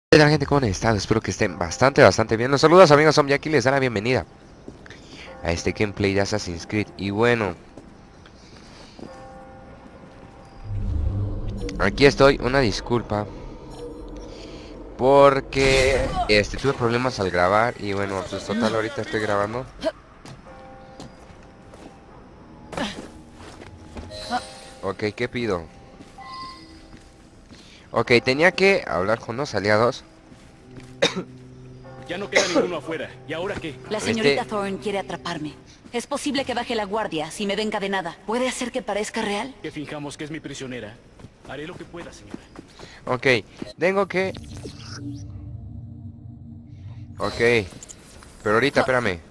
¿Qué tal, gente? ¿Cómo han estado? Espero que estén bastante bien. Los saludos, amigos, son Jackie, les da la bienvenida a este gameplay de Assassin's Creed. Y bueno, aquí estoy, una disculpa porque tuve problemas al grabar. Y bueno, pues total, ahorita estoy grabando. Ok, ¿qué pido? Ok, tenía que hablar con los aliados. Ya no queda ninguno afuera. ¿Y ahora qué? La señorita Thorne quiere atraparme. Es posible que baje la guardia si me ve encadenada. ¿Puede hacer que parezca real? Que finjamos que es mi prisionera. Haré lo que pueda, señora. Ok, tengo que... Ok, pero ahorita, espérame.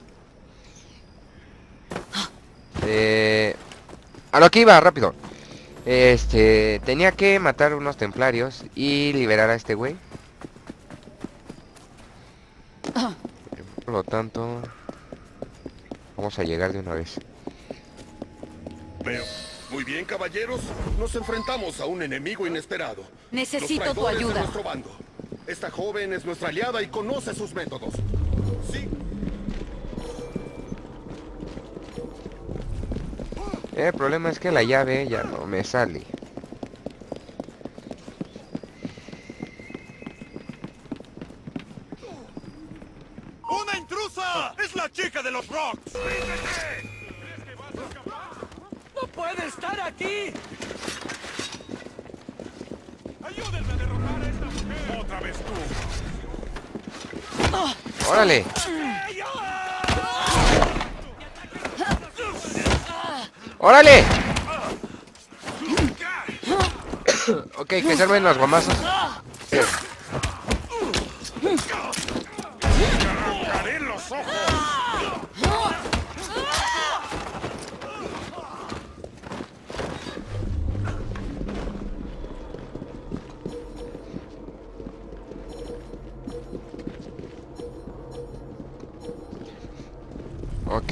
A lo que iba, rápido. Tenía que matar unos templarios y liberar a este güey. Por lo tanto, vamos a llegar de una vez. Veo. Muy bien, caballeros. Nos enfrentamos a un enemigo inesperado. Necesito Los tu traidores de ayuda. nuestro bando. Esta joven es nuestra aliada y conoce sus métodos. Sí. El problema es que la llave ya no me sale. ¡Una intrusa! ¡Es la chica de los rocks! ¡No puede estar aquí! ¡Ayúdenme a derrotar a esta mujer! ¡Otra vez tú! ¡Órale! ¡Órale! Ok, que se armen los guamazos. ¡Arrancaré los ojos! Ok.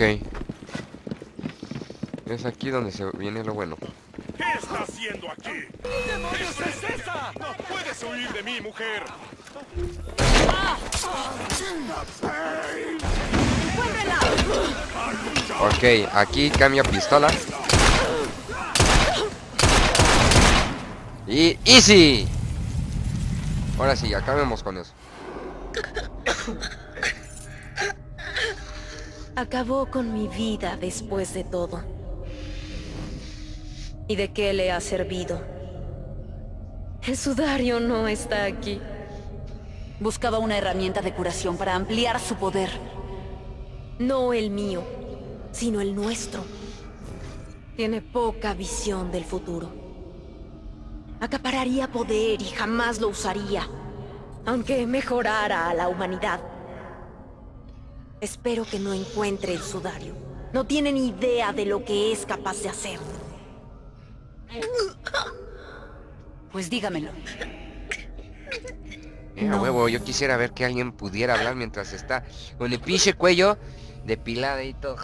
Es aquí donde se viene lo bueno. ¿Qué está haciendo aquí? ¿Qué demonios es esa? ¡No puedes huir de mí, mujer! Ok, aquí cambia pistola. Y easy. Ahora sí, acabemos con eso. Acabó con mi vida después de todo. ¿Y de qué le ha servido? El sudario no está aquí. Buscaba una herramienta de curación para ampliar su poder. No el mío, sino el nuestro. Tiene poca visión del futuro. Acapararía poder y jamás lo usaría, aunque mejorara a la humanidad. Espero que no encuentre el sudario. No tiene ni idea de lo que es capaz de hacer. Pues dígamelo. A No. huevo, yo quisiera ver que alguien pudiera hablar mientras está con el pinche cuello depilado y todo.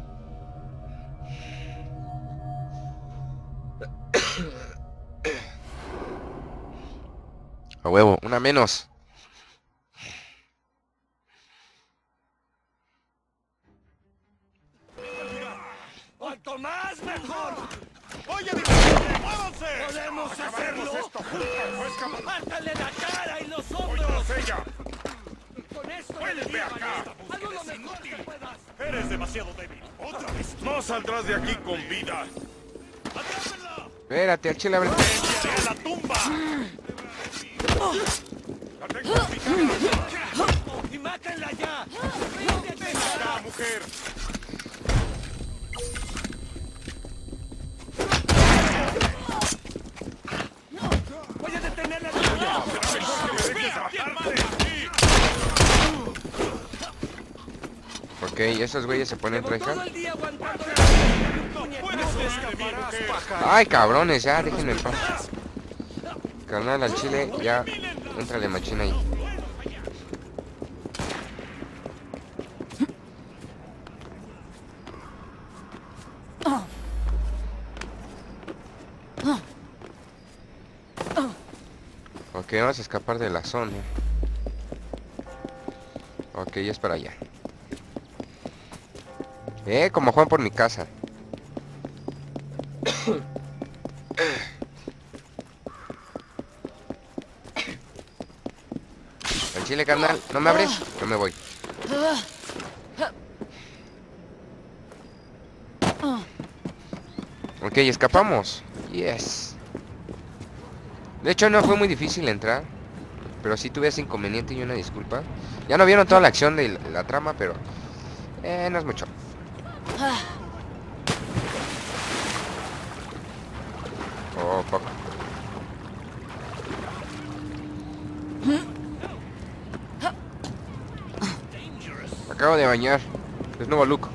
A huevo, una menos. ¡Cuanto más, mejor! ¡Oye, muévanse! ¿Podemos hacerlo? Esto juntos, ¡Pártale la cara y los ¡Voy hombros! tras ella! ¡Con esto ¡Vuelve me acá! ¡Haz lo mejor que puedas! ¡Eres demasiado débil! ¡Otra vez! ¡No saldrás de aquí con vida! ¡Atrápenla! Espérate, al chile, a ver. ¡Enviaré a la tumba! ¡La tengo picada! ¡Y mátenla ya! ¡Ven acá, mujer! ¡Voy a detenerla! Ok, esos güeyes se ponen Todo rejas. el día aguantando ¡Puedes escapar, mujer! Ay, cabrones, ya, déjenme en paz. Carnal, al chile, ya. Éntrale machina ahí. Ok, vamos a escapar de la zona. Ok, es para allá. Como Juan por mi casa. Al chile, carnal, ¿no me abres? Yo me voy. Ok, escapamos. Yes. De hecho, no fue muy difícil entrar. Pero sí tuve ese inconveniente y una disculpa. Ya no vieron toda la acción de la trama, pero... no es mucho. Oh, fuck. Me acabo de bañar. Es nuevo look.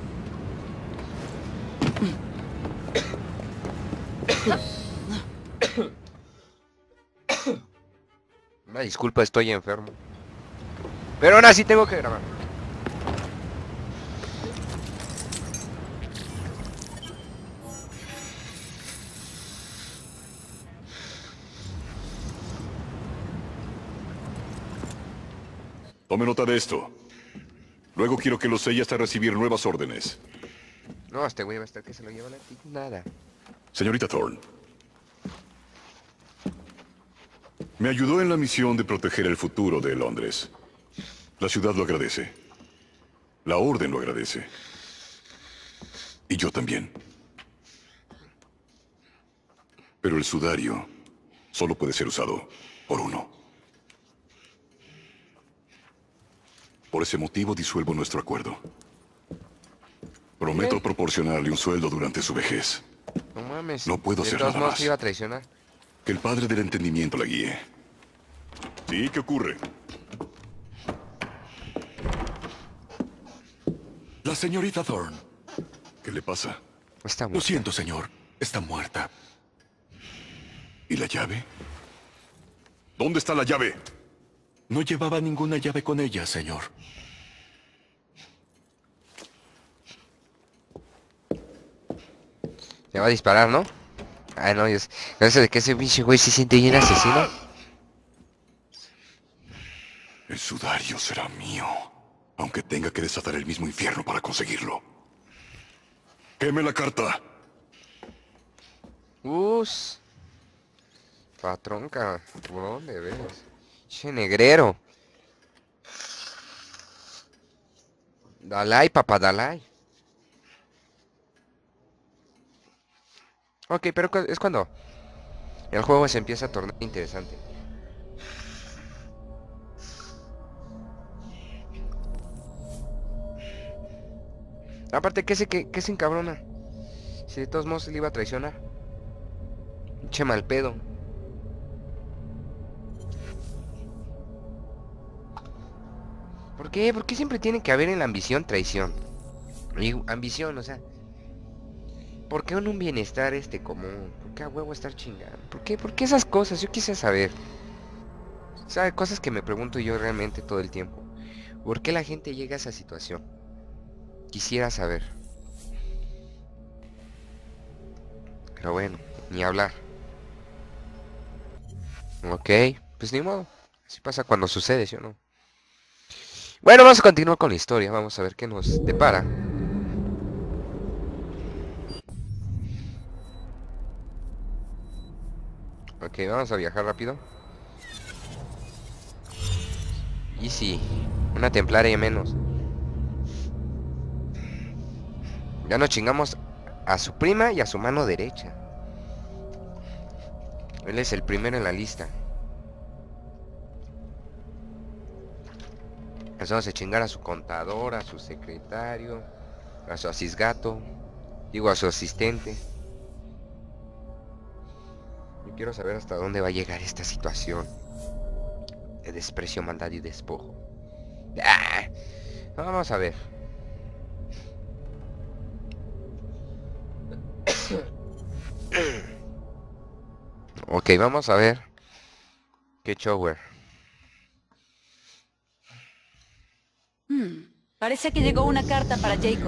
Una disculpa, estoy enfermo. Pero aún así tengo que grabar. Tome nota de esto. Luego quiero que lo selle hasta recibir nuevas órdenes. No, este güey va a estar que se lo lleva la nada. Señorita Thorne. Me ayudó en la misión de proteger el futuro de Londres. La ciudad lo agradece. La orden lo agradece. Y yo también. Pero el sudario solo puede ser usado por uno. Por ese motivo disuelvo nuestro acuerdo. Prometo proporcionarle un sueldo durante su vejez. No mames. No puedo hacer de todos nada modos más. iba a traicionar. Que el padre del entendimiento la guíe. ¿Sí? ¿Qué ocurre? La señorita Thorne. ¿Qué le pasa? Está Lo muerto. siento, señor. Está muerta. ¿Y la llave? ¿Dónde está la llave? No llevaba ninguna llave con ella, señor. Me va a disparar, ¿no? Ah, no, es... Gracias de que ese pinche güey se siente bien asesino. El sudario será mío, aunque tenga que desatar el mismo infierno para conseguirlo. ¡Queme la carta! Patrón, cabrón, de veras. Che negrero. Dalai, papá, Dalai. Ok, pero es cuando el juego se empieza a tornar interesante. Aparte, ¿qué se encabrona? Si de todos modos le iba a traicionar. Che mal pedo. ¿Por qué? ¿Por qué siempre tiene que haber en la ambición traición? Y ambición, o sea... ¿Por qué en un bienestar común? ¿Por qué a huevo estar chingando? ¿Por qué? ¿Por qué esas cosas? Yo quise saber. O sea, cosas que me pregunto yo realmente todo el tiempo. ¿Por qué la gente llega a esa situación? Quisiera saber. Pero bueno, ni hablar. Ok, pues ni modo. Así pasa cuando sucede, ¿sí o no? Bueno, vamos a continuar con la historia. Vamos a ver qué nos depara. Ok, vamos a viajar rápido. Y sí, una templaria menos. Ya nos chingamos a su prima y a su mano derecha. Él es el primero en la lista. Nos vamos a chingar a su contador, a su secretario, a su asisgato, digo a su asistente. Yo quiero saber hasta dónde va a llegar esta situación de desprecio, maldad y despojo. ¡Ah! Vamos a ver. Ok, vamos a ver. Qué shower. Parece que llegó una carta para Jacob.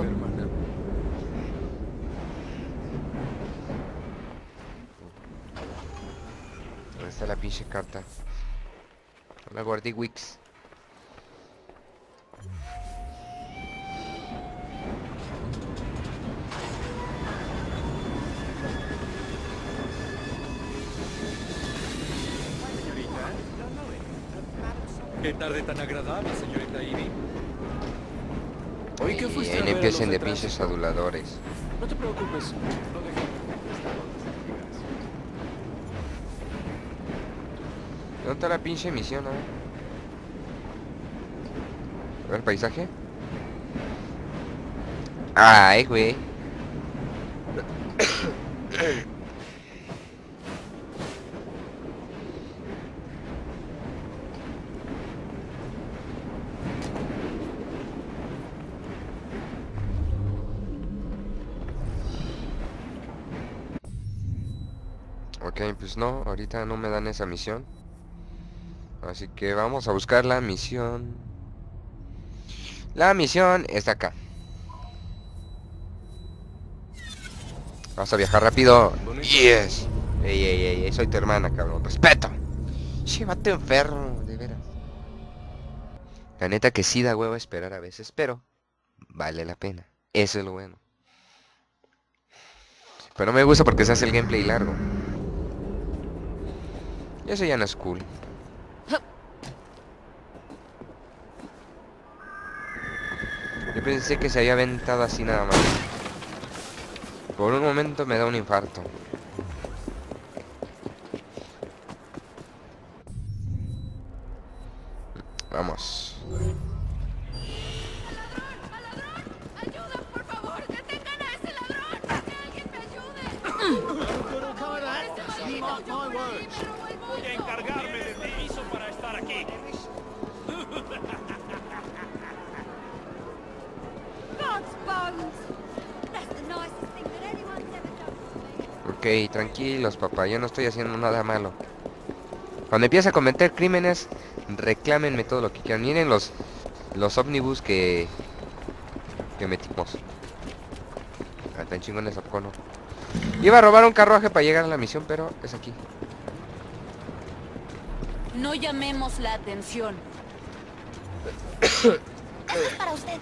¿Dónde está la pinche carta? La guardé Wix. Qué tarde tan agradable, señorita Ivy. Oí que fuiste a Bien, ver a empiecen los de de pinches tránsito. aduladores. No te preocupes. No dejes. ¿Dónde está la pinche misión, no? A ver, paisaje. Ay, güey. Ok, pues no, ahorita no me dan esa misión. Así que vamos a buscar la misión. La misión está acá. Vamos a viajar rápido. Yes. Ey, soy tu hermana, cabrón. Respeto. Llévate enfermo, de veras. La neta que sí da huevo esperar a veces, pero vale la pena. Eso es lo bueno. Pero no me gusta porque se hace el gameplay largo. Y eso ya no es cool. Yo pensé que se había aventado así nada más. Por un momento me da un infarto. Vamos. ¡Ayuda, por favor! ¡Detengan a ese ladrón! ¡Que alguien me ayude! Voy a encargarme de permiso para estar aquí. Ok, tranquilos, papá. Yo no estoy haciendo nada malo. Cuando empiece a cometer crímenes, reclámenme todo lo que quieran. Miren los ómnibus que metimos. Ah, tan chingones a poco no. Iba a robar un carruaje para llegar a la misión, pero es aquí. No llamemos la atención. Esto es para usted.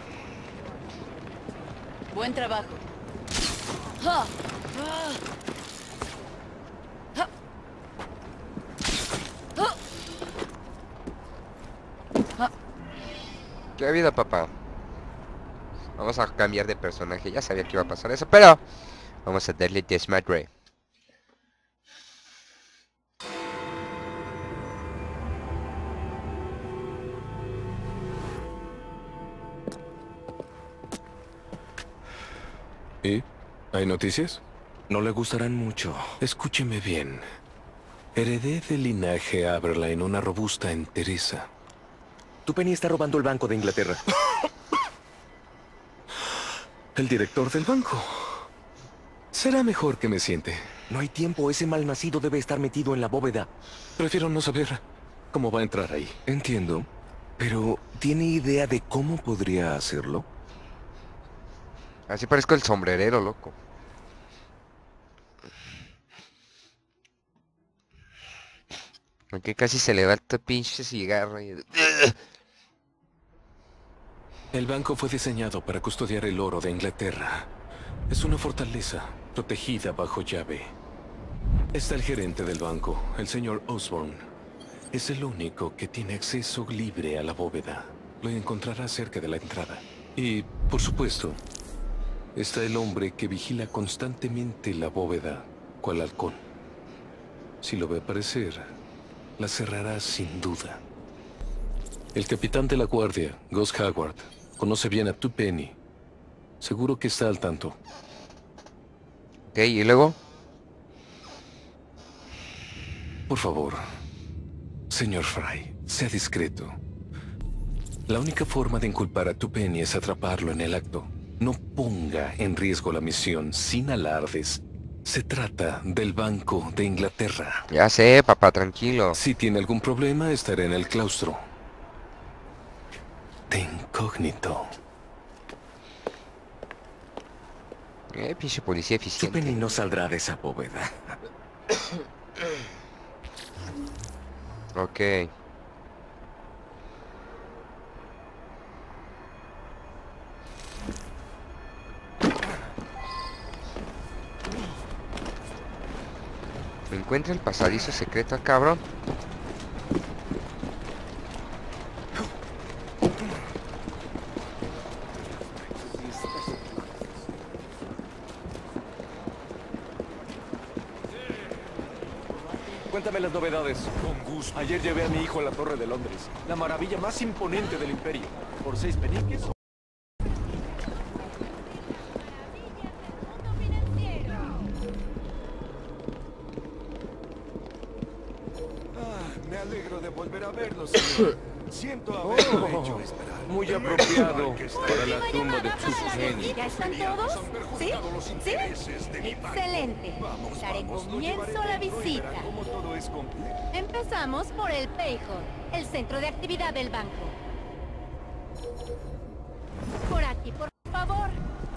Buen trabajo. ¡Ja! ¡Ja! ¡Ja! ¡Ja! ¿Qué vida, papá? Vamos a cambiar de personaje. Ya sabía que iba a pasar eso, pero vamos a darle desmadre. ¿Y? ¿Hay noticias? No le gustarán mucho. Escúcheme bien. Heredé del linaje Aberline una robusta entereza. Tu Penny está robando el Banco de Inglaterra. El director del banco. Será mejor que me siente. No hay tiempo. Ese malnacido debe estar metido en la bóveda. Prefiero no saber cómo va a entrar ahí. Entiendo. Pero, ¿tiene idea de cómo podría hacerlo? Así parezco el sombrerero, loco. Porque casi se le va el pinche cigarro y... El banco fue diseñado para custodiar el oro de Inglaterra. Es una fortaleza protegida bajo llave. Está el gerente del banco, el señor Osborne. Es el único que tiene acceso libre a la bóveda. Lo encontrará cerca de la entrada. Y, por supuesto, está el hombre que vigila constantemente la bóveda, cual halcón. Si lo ve aparecer, la cerrará sin duda. El capitán de la guardia, Gus Howard, conoce bien a tu Penny. Seguro que está al tanto. Ok, ¿y luego? Por favor, señor Fry, sea discreto. La única forma de inculpar a tu Penny es atraparlo en el acto. No ponga en riesgo la misión sin alardes. Se trata del Banco de Inglaterra. Ya sé, papá, tranquilo. Si tiene algún problema, estaré en el claustro. De incógnito. Pinche policía Tu eficiente. Penny no saldrá de esa bóveda. Ok. Encuentra el pasadizo secreto, cabrón. Cuéntame las novedades. Con gusto. Ayer llevé a mi hijo a la Torre de Londres, la maravilla más imponente del Imperio. ¿Por 6 peniques? Me alegro de volver a verlo, señor. Siento haberlo hecho esperar. Muy apropiado para la tumba de Tuskegee. ¿Ya están todos? ¿Sí? ¿Sí? Excelente. Daré comienzo a la visita. Empezamos por el Payhall, el centro de actividad del banco. Por aquí, por favor.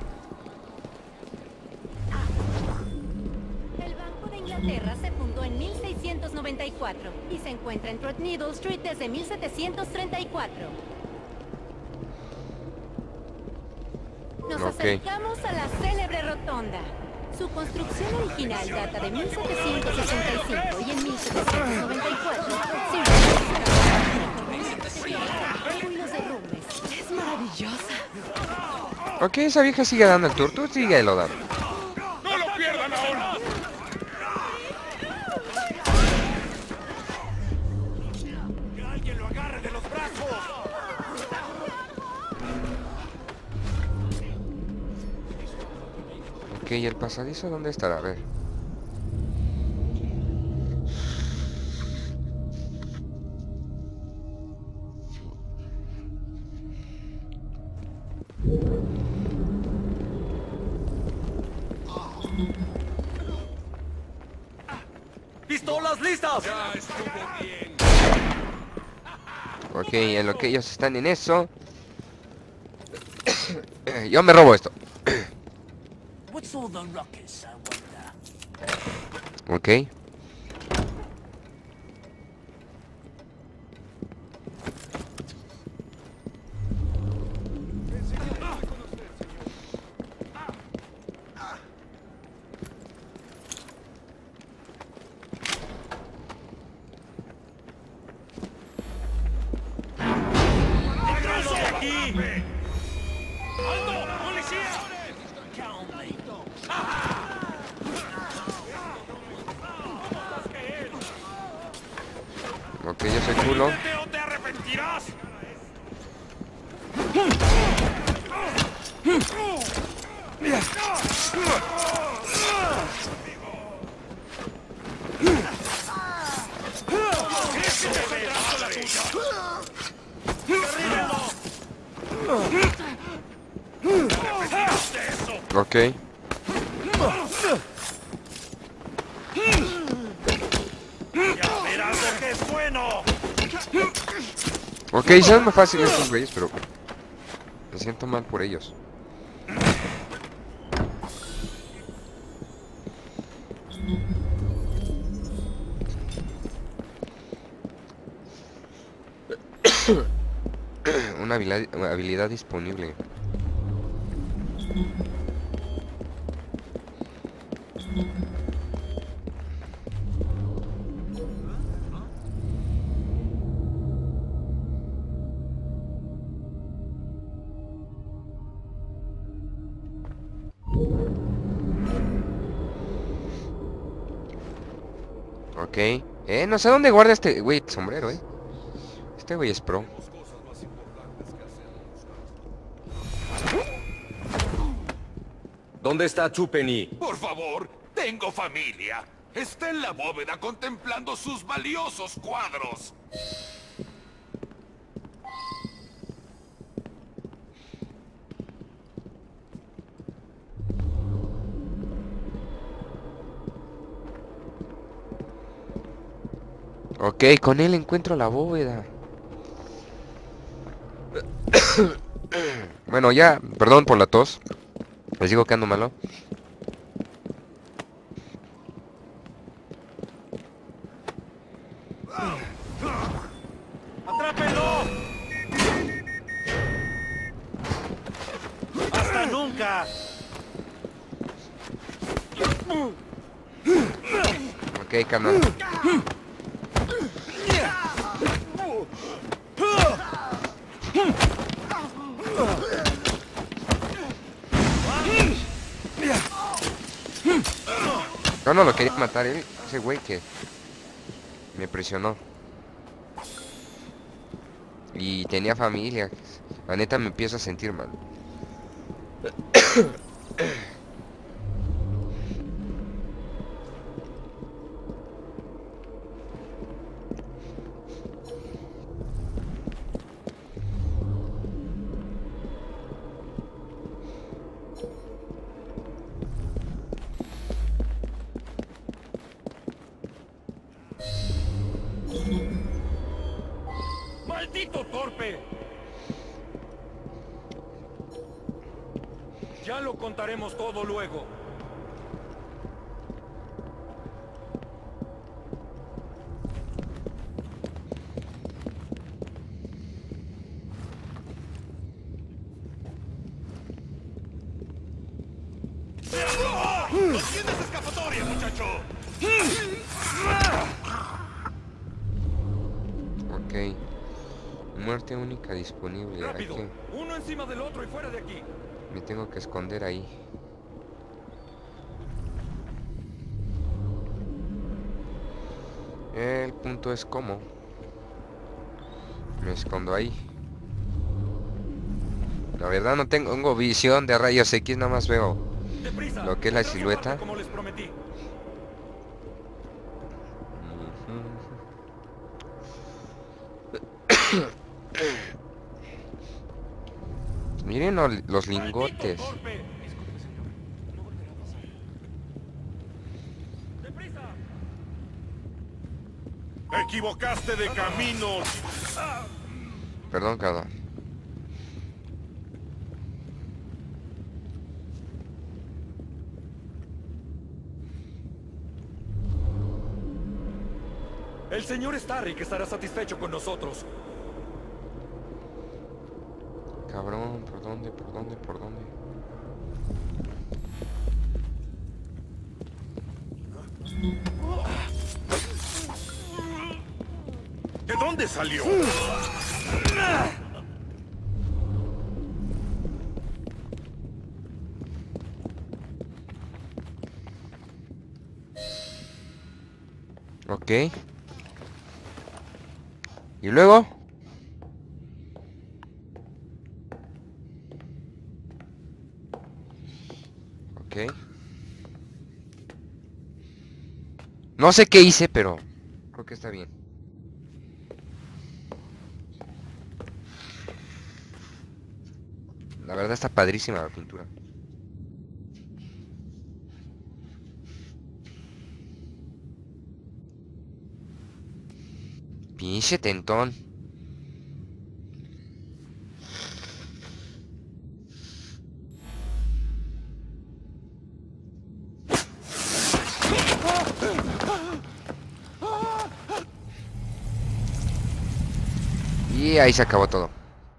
El Banco de Inglaterra se fundó en 1694 y se encuentra en Threadneedle Street desde 1734. Nos acercamos a la célebre rotonda. Su construcción original data de 1765 y en 1794 es maravillosa. Ok, esa vieja sigue dando el tour. Tú síguelo dando. ¡No lo pierdan ahora! ¡Que alguien lo agarre de los brazos! Ok, ¿y el pasadizo dónde estará? A ver. ¡Pistolas listas! Ya estuvo bien. Ok, en lo que ellos están en eso, yo me robo esto. Ok. ¡Alto! ¡Policía! Ok, yo soy culo. ¡Vete o te arrepentirás! Ok. ¡Ya verás lo que es bueno! Ok, son más fáciles estos güeyes, pero me siento mal por ellos. Una habilidad disponible. Ok. No sé dónde guarda este güey sombrero, Este güey es pro. ¿Dónde está Tupeni? Por favor, tengo familia. Está en la bóveda contemplando sus valiosos cuadros. Ok, con él encuentro la bóveda. Bueno, ya, perdón por la tos. Les digo que ando malo. ¡Atrápenlo! ¡Hasta nunca! Ok, carnal. Yo no lo quería matar, ese güey que... Me presionó. Y tenía familia. La neta me empiezo a sentir mal. ¡Maldito torpe! Ya lo contaremos todo luego. ¡No tienes escapatoria, muchacho! Ok. Muerte única disponible. ¡Rápido! Uno encima del otro y fuera de aquí. Me tengo que esconder ahí. El punto es cómo. Me escondo ahí. La verdad no tengo visión de rayos X, nada más veo ¡Deprisa! lo que es la silueta. Como les prometí. Miren los lingotes. ¡Te equivocaste de caminos! Perdón, cabrón. El señor Starrick estará satisfecho con nosotros. Cabrón, ¿por dónde? ¿Por dónde? ¿Por dónde? ¿De dónde salió? Ok. ¿Y luego? Ok. No sé qué hice, pero creo que está bien. La verdad está padrísima la pintura. Pinche tentón. Y ahí se acabó todo.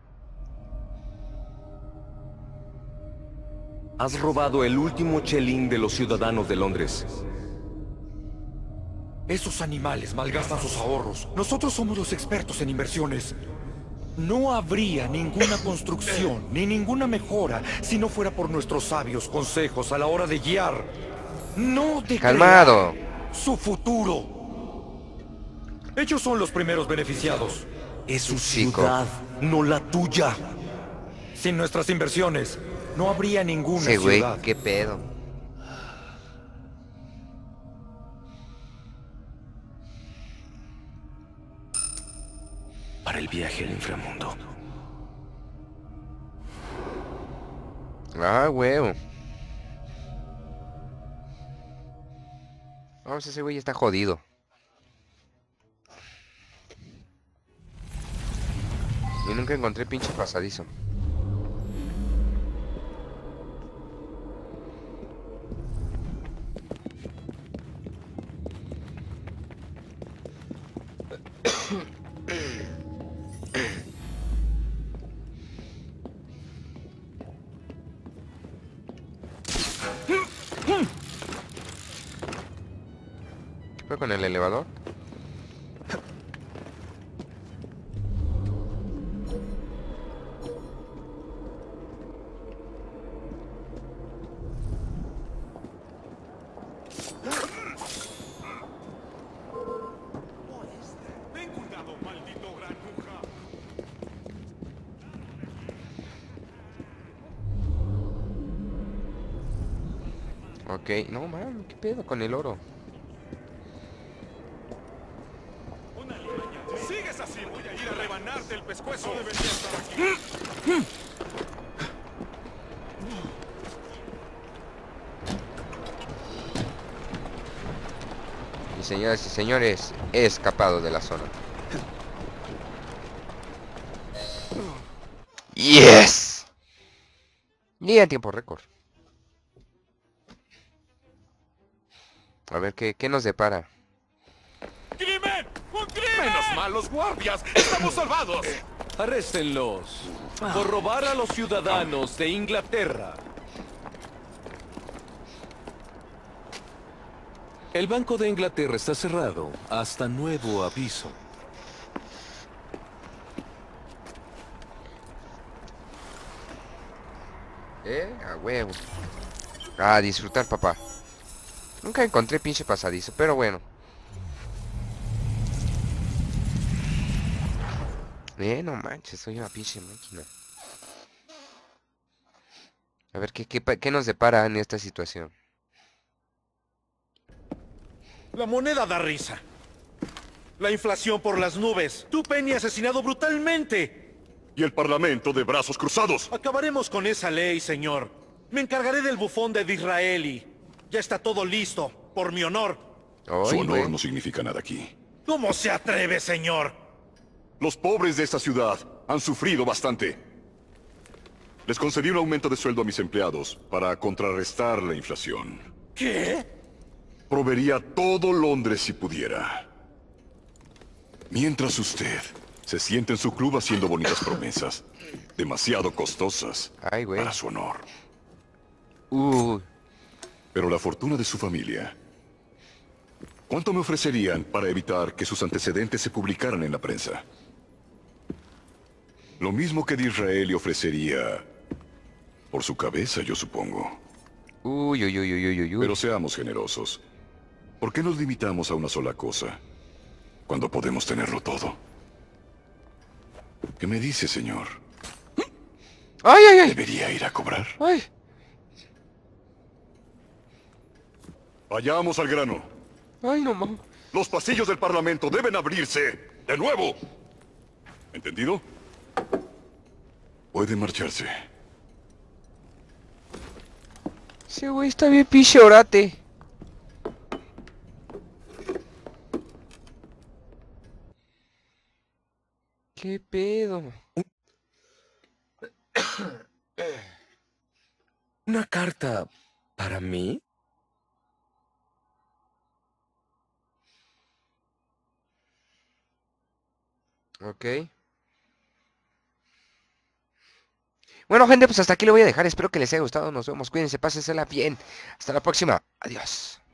Has robado el último chelín de los ciudadanos de Londres. Esos animales malgastan sus ahorros. Nosotros somos los expertos en inversiones. No habría ninguna construcción ni ninguna mejora si no fuera por nuestros sabios consejos a la hora de guiar. No de Calmado. crear su futuro. Ellos son los primeros beneficiados. Es su Chico. ciudad, no la tuya. Sin nuestras inversiones, no habría ninguna Ese güey, ciudad. qué pedo. Para el viaje al inframundo. Ah, huevo. Vamos, ese güey está jodido. Y nunca encontré pinche pasadizo. ¿Qué fue con el elevador? Ok, no, man, ¿qué pedo con el oro? Si sigues así, voy a ir a rebanarte el pescuezo. No debería estar aquí. Y señoras y señores, he escapado de la zona. ¡Yes! Y en tiempo récord. A ver, ¿qué nos depara? ¡Crimen! ¡Un crimen! ¡Menos mal, los guardias! ¡Estamos salvados! Arréstenlos por robar a los ciudadanos de Inglaterra. El Banco de Inglaterra está cerrado hasta nuevo aviso. A huevo. A disfrutar, papá. Nunca encontré pinche pasadizo, pero bueno. No manches, soy una pinche máquina. A ver, ¿qué nos depara en esta situación? La moneda da risa. La inflación por las nubes. Tu Penny asesinado brutalmente. Y el Parlamento de brazos cruzados. Acabaremos con esa ley, señor. Me encargaré del bufón de Disraeli. Ya está todo listo, por mi honor. Su honor no significa nada aquí. ¿Cómo se atreve, señor? Los pobres de esta ciudad han sufrido bastante. Les concedí un aumento de sueldo a mis empleados para contrarrestar la inflación. ¿Qué? Proveería todo Londres si pudiera. Mientras usted se siente en su club haciendo bonitas promesas, demasiado costosas para su honor. Pero la fortuna de su familia. ¿Cuánto me ofrecerían para evitar que sus antecedentes se publicaran en la prensa? Lo mismo que Disraeli ofrecería por su cabeza, yo supongo. Pero seamos generosos. ¿Por qué nos limitamos a una sola cosa cuando podemos tenerlo todo? ¿Qué me dice, señor? ¡Ay, ay, ay! ¿Debería ir a cobrar? ¡Ay! Vayamos al grano. ¡Ay, no mames! Los pasillos del Parlamento deben abrirse de nuevo. ¿Entendido? Puede marcharse. Ese güey está bien pinche orate. ¿Qué pedo? ¿Una carta para mí? Ok. Bueno, gente, pues hasta aquí lo voy a dejar. Espero que les haya gustado. Nos vemos. Cuídense, pásensela bien. Hasta la próxima. Adiós.